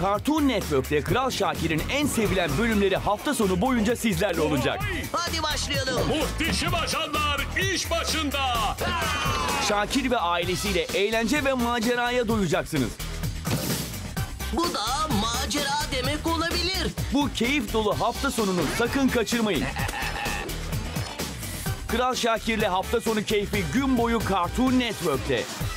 Cartoon Network'te Kral Şakir'in en sevilen bölümleri hafta sonu boyunca sizlerle olacak. Hadi başlayalım. Muhteşem ajanlar iş başında. Şakir ve ailesiyle eğlence ve maceraya doyacaksınız. Bu da macera demek olabilir. Bu keyif dolu hafta sonunu sakın kaçırmayın. Kral Şakir'le hafta sonu keyfi gün boyu Cartoon Network'te.